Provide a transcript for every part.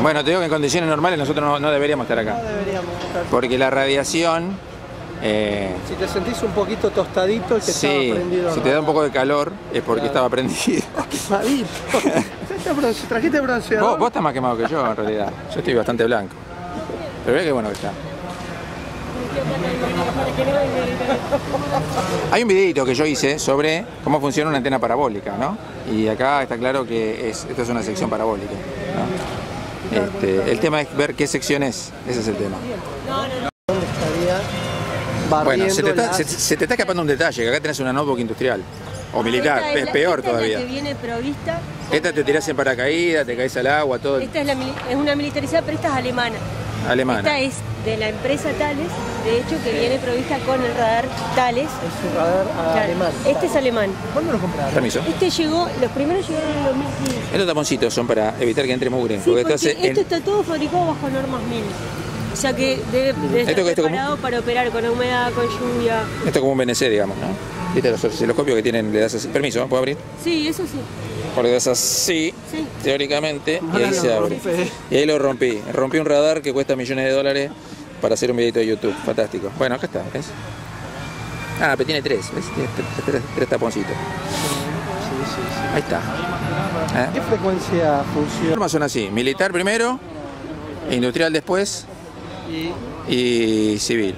Bueno, te digo que en condiciones normales nosotros no deberíamos estar acá. No deberíamos estar. Porque la radiación... si te sentís un poquito tostadito, el que sí, estaba prendido. si te da un poco de calor es porque estaba prendido. Quemadito. ¿Trajiste bronceador? Vos estás más quemado que yo en realidad. Yo estoy bastante blanco. Pero ve qué bueno que está. Hay un videito que yo hice sobre cómo funciona una antena parabólica, ¿no? Y acá está claro que esto es una sección parabólica, ¿no? El tema es ver qué sección es. Ese es el tema. ¿Dónde estaría? Bueno, se te está escapando un detalle, que acá tenés una notebook industrial. O militar, es peor todavía. Esta es la que viene provista. Esta te tirás en paracaídas, te caes al agua, todo. Esta es una militarizada, pero esta es alemana. Alemana. Esta es de la empresa Thales, de hecho, que viene provista con el radar Thales. Es un radar alemán. Este es alemán. ¿Cuándo lo compraron? Permiso. Los primeros llegaron en el 2015. Estos taponcitos son para evitar que entre mugre. Sí, porque esto está todo fabricado bajo normas 1000. O sea que debe estar preparado para operar con humedad, con lluvia. Esto es como un BNC, digamos, ¿no? ¿Viste los osciloscopios que tienen? Le das así. Permiso, ¿puedo abrir? Sí, eso sí. Porque le das así, sí, teóricamente, y ahí se abre. Y ahí lo rompí. Rompí un radar que cuesta millones de dólares para hacer un videito de YouTube. Fantástico. Bueno, acá está, ¿ves? Ah, pero tiene tres, ¿ves? Tiene tres taponcitos. Sí. Ahí está. ¿Qué frecuencia funciona? Las normas son así: militar primero, industrial después y civil.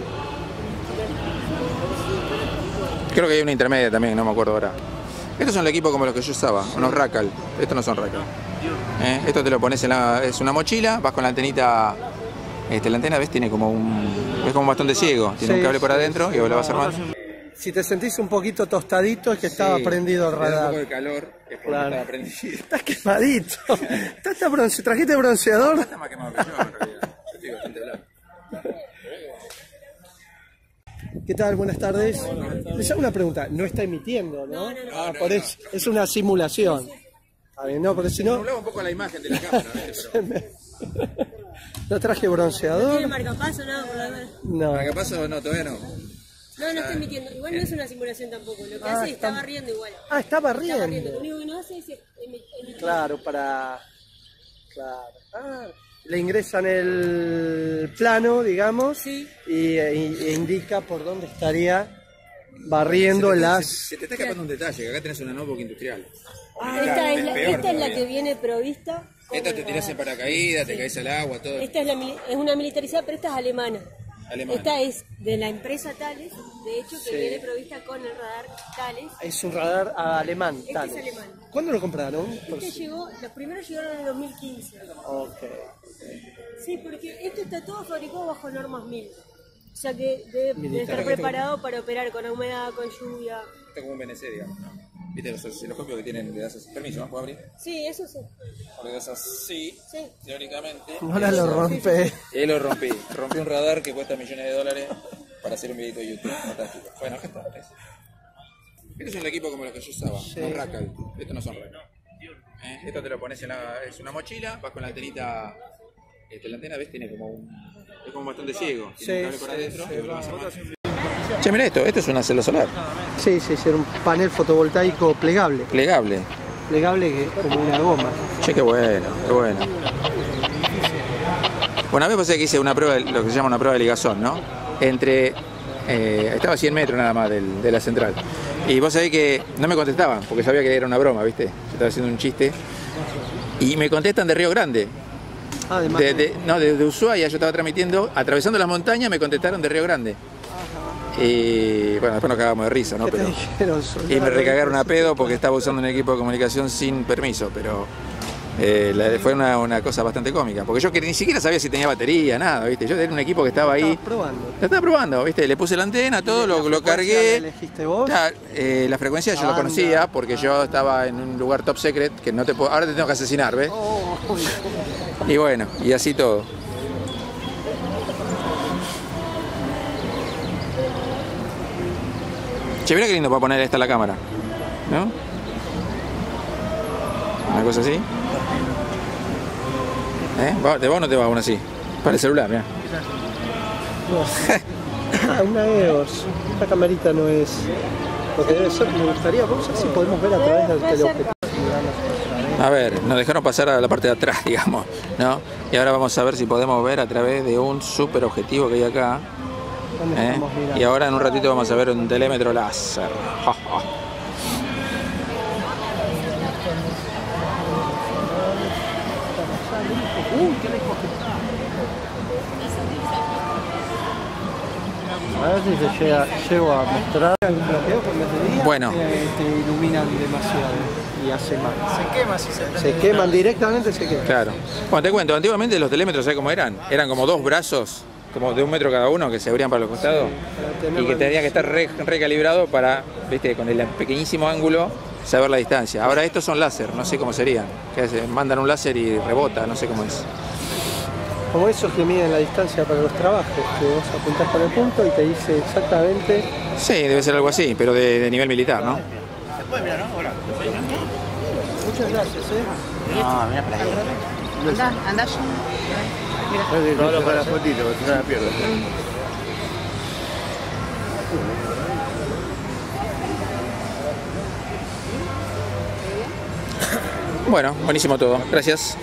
Creo que hay una intermedia también, no me acuerdo ahora. Estos son el equipo como los que yo usaba, unos Racal. Estos no son Racal. Esto te lo pones es una mochila, vas con la antenita. La antena, ¿ves? Tiene como es como un bastón de ciego. Tiene un cable por adentro y vos lo vas armando. Si te sentís un poquito tostadito, es que estaba prendido el radar. Un poco de calor, es porque estaba prendido. Estás quemadito. ¿Trajiste bronceador? Estás más quemado que yo, en realidad. Yo estoy bastante blanco. ¿Qué tal? Buenas tardes. Les hago una pregunta. No está emitiendo, ¿no? No. Por eso, es una simulación. A ver, no, porque si no... Nublaba un poco la imagen de la cámara, pero... ¿No traje bronceador? ¿Tiene marcapaso? No. ¿Marcapaso? No, todavía no. No está emitiendo. Igual no es una simulación tampoco. Lo que hace es está barriendo igual. Ah, está barriendo. Lo único que no hace es emitir. Claro, Claro. Ah, le ingresan el plano, digamos, sí, e indica por dónde estaría barriendo Se te está escapando un detalle, que acá tenés una notebook industrial. Esta es la que viene provista. Esta te tirás en paracaídas, te caes al agua, todo. Esta es una militarizada, pero esta es alemana. Esta es de la empresa Thales, de hecho, que viene provista con el radar Thales. Es un radar alemán, Thales. Es alemán. ¿Cuándo lo compraron? Los primeros llegaron en el 2015. Ok. Sí, porque esto está todo fabricado bajo normas 1000. O sea que debe estar preparado para operar con humedad, con lluvia. Está como un BNC, digamos, ¿no? ¿Viste los osciloscopios que tienen? Le das así. Permiso, ¿puedo abrir? Sí, eso sí. Le das así, teóricamente. Ahora lo rompe. Y lo rompí. Rompí un radar que cuesta millones de dólares para hacer un videito de YouTube. Fantástico. Bueno, acá está, ¿ves? Este es un equipo como los que yo usaba, unos Racal. Estos no son Racal. Esto te lo pones es una mochila, vas con la antenita. La antena, ¿ves? Tiene como es como un bastón de ciego. Tiene un cable por adentro y vos lo vas armando. Che, mira esto es una celda solar. Sí, era un panel fotovoltaico plegable. Plegable Que es como una goma. Che, qué bueno, qué bueno. Bueno, a mí me pasé que hice una prueba, lo que se llama una prueba de ligazón, ¿no? Estaba a 100 metros nada más de la central. Y vos sabés que no me contestaban, porque sabía que era una broma, ¿viste? Yo estaba haciendo un chiste. Y me contestan de Río Grande. Además, de Ushuaia, yo estaba transmitiendo, atravesando las montañas, me contestaron de Río Grande. Y bueno, después nos cagamos de risa, ¿no? Pero, y me recagaron a pedo porque estaba usando un equipo de comunicación sin permiso, pero fue una cosa bastante cómica, porque yo que ni siquiera sabía si tenía batería, nada, ¿viste? Yo era un equipo que estaba ahí. Lo estaba probando, ¿viste? Le puse la antena, todo, lo cargué. ¿Elegiste vos? La frecuencia yo lo conocía porque yo estaba en un lugar top secret que no te puedo, ahora te tengo que asesinar, ¿ves? Y bueno, y así todo. Che, mira qué lindo para poner esta la cámara, ¿no? Una cosa así. ¿De vos no te va aún así? Para el celular, mira. Una EOS. Esta camarita no es lo que debe ser. Me gustaría, vamos a ver si podemos ver a través del teleobjetivo. A ver, nos dejaron pasar a la parte de atrás, digamos, ¿no? Y ahora vamos a ver si podemos ver a través de un super objetivo que hay acá. Y ahora en un ratito vamos a ver un telémetro láser. Ja, ja. A ver si llego a mostrar. Bueno. Te iluminan demasiado y hace mal. Se quema si se queman directamente, se queman. Claro. Bueno, te cuento, antiguamente los telémetros, ¿sabes cómo eran? Eran como dos brazos, como de 1 metro cada uno, que se abrían para los costados. Y que tenía que estar recalibrado para, viste, con el pequeñísimo ángulo, saber la distancia. Ahora estos son láser, no sé cómo serían. Que mandan un láser y rebota, no sé cómo es. Como esos que miden la distancia para los trabajos, que vos apuntás con el punto y te dice exactamente... Sí, debe ser algo así, pero de nivel militar, ¿no? Se puede mirar, ¿no? Ahora. Muchas gracias, No, mira para ahí. Andá yo. Mira. Solo para la fotito, porque si no la pierdo. Bueno, buenísimo todo. Gracias.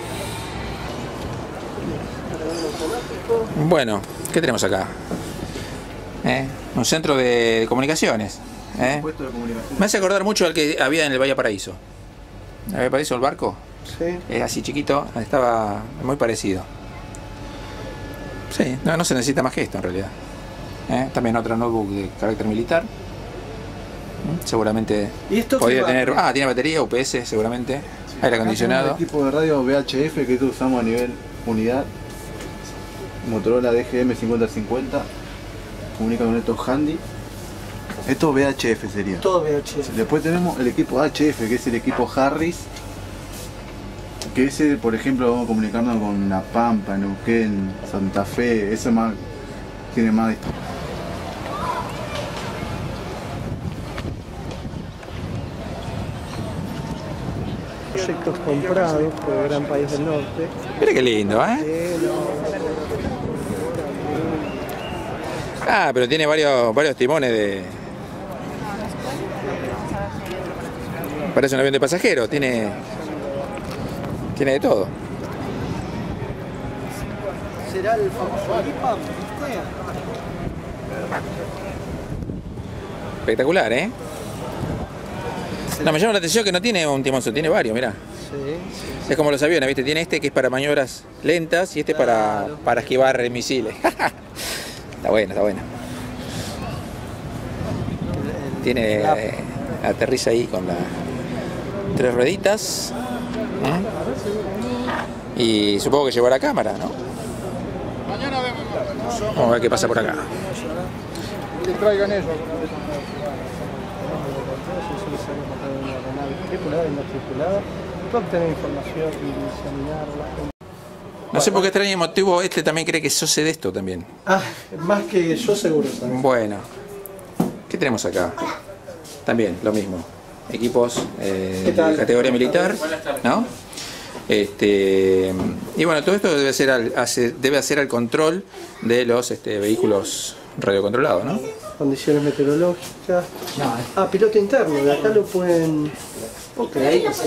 Bueno, ¿qué tenemos acá? Un centro de comunicaciones. Me hace acordar mucho al que había en el Valle Paraíso. ¿El Valle Paraíso, el barco? Sí. Es así chiquito, estaba muy parecido. Sí, no se necesita más que esto en realidad. También otra notebook de carácter militar. Seguramente podría tener... Ah, tiene batería, UPS seguramente. Aire acondicionado. Equipo de radio VHF que nosotros usamos a nivel unidad. Motorola DGM 5050. Comunica con estos handy. Esto VHF sería. Todo VHF. Después tenemos el equipo HF, que es el equipo Harris. Que ese, por ejemplo, vamos a comunicarnos con La Pampa, Neuquén, Santa Fe. Ese más tiene más. Proyectos comprados por el gran país del norte. Mira qué lindo, ¿eh? Ah, pero tiene varios timones de... Parece un avión de pasajeros, tiene de todo. ¿Será el famoso IPAM? Espectacular, ¿eh? No, me llama la atención que no tiene un timonzo, tiene varios, mirá. Sí. Es como los aviones, ¿viste? Tiene este que es para maniobras lentas y este para esquivar misiles. Está bueno, está bueno. Tiene... aterriza ahí con las 3 rueditas. Y supongo que llevará cámara, ¿no? Vamos a ver qué pasa por acá. Que traigan eso. Tripulada y no tripulada, para obtener información y examinarla. No sé por qué extraño motivo este también cree que sos de esto también. Ah, más que yo seguro también. Bueno, ¿qué tenemos acá? También lo mismo, equipos de categoría militar, ¿no? Y bueno, todo esto debe hacer al control de los vehículos radiocontrolados, ¿no? Condiciones meteorológicas. Piloto interno, de acá lo pueden... Okay.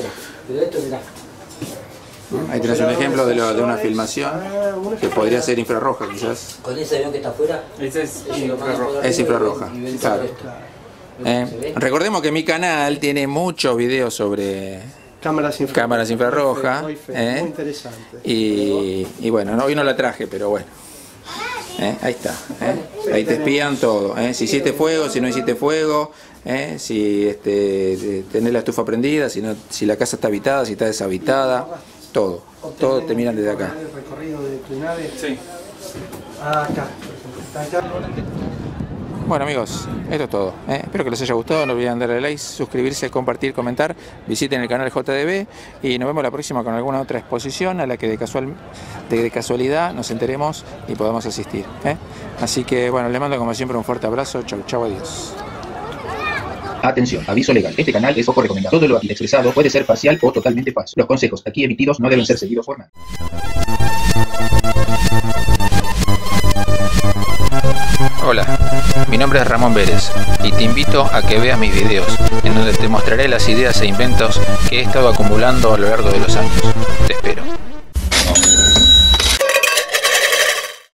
Ahí tenés un ejemplo de una filmación que podría ser infrarroja quizás. Con ese avión que está afuera, ese es infrarroja. Es infrarroja, claro. Recordemos que mi canal tiene muchos videos sobre cámaras infrarrojas. Muy interesante. Y bueno, hoy no la traje, pero bueno. Ahí está. Ahí te espían todo. Si hiciste fuego, si no hiciste fuego. Si tenés la estufa prendida, si la casa está habitada, si está deshabitada. Todo te miran desde acá. ¿El recorrido de tu nave? Sí. Acá. Bueno amigos, esto es todo. Espero que les haya gustado, no olviden darle like, suscribirse, compartir, comentar, visiten el canal JDB y nos vemos la próxima con alguna otra exposición a la que de casualidad nos enteremos y podamos asistir. Así que bueno, les mando como siempre un fuerte abrazo, chau chau, adiós. Atención, aviso legal. Este canal es poco recomendado. Todo lo aquí expresado puede ser parcial o totalmente falso. Los consejos aquí emitidos no deben ser seguidos por nadie. Hola. Mi nombre es Ramón Vélez y te invito a que veas mis videos, en donde te mostraré las ideas e inventos que he estado acumulando a lo largo de los años. Te espero.